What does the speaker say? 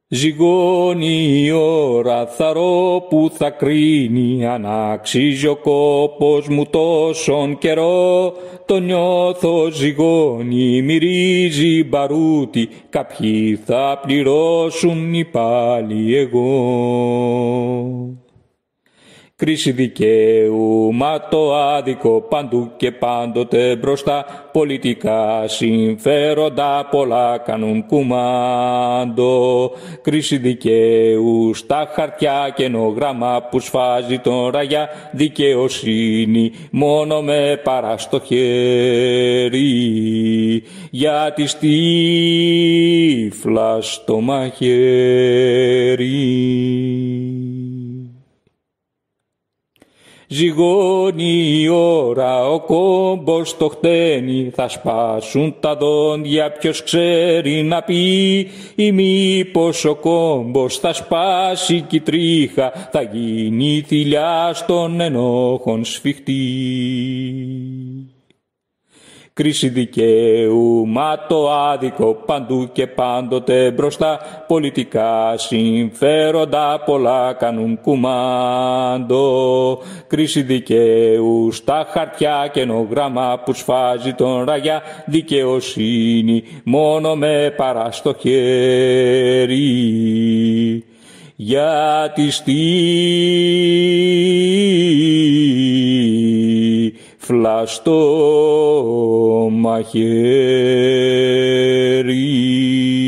Ζυγώνει η ώρα, θαρώ που θα κρίνει, αν αξίζει ο κόπος μου τόσον καιρό. Το νιώθω ζυγώνει, μυρίζει μπαρούτι, κάποιοι θα πληρώσουν ή πάλι εγώ. Κρίση δικαίου, μα το άδικο παντού και πάντοτε μπροστά. Πολιτικά συμφέροντα πολλά κάνουν κουμάντο. Κρίση δικαίου, στα χαρτιά καινογράμμα που σφάζει τον ραγιά. Δικαιοσύνη μόνο με παρά στο χέρι, γιατί στίφλα στο μαχαίρι. Ζυγώνει η ώρα, ο κόμπος το χτένει, θα σπάσουν τα δόντια, ποιος ξέρει να πει, ή μήπως ο κόμπος θα σπάσει κι η τρίχα, θα γίνει θηλιά στον ενόχων σφιχτή. Κρίση δικαίου, μα το άδικο παντού και πάντοτε μπροστά. Πολιτικά συμφέροντα πολλά κάνουν κουμάντο. Κρίση δικαίου, στα χαρτιά καινογράμμα που σφάζει τον ραγιά. Δικαιοσύνη μόνο με παρά στο χέρι, γιατί φλαστό μαχαίρι.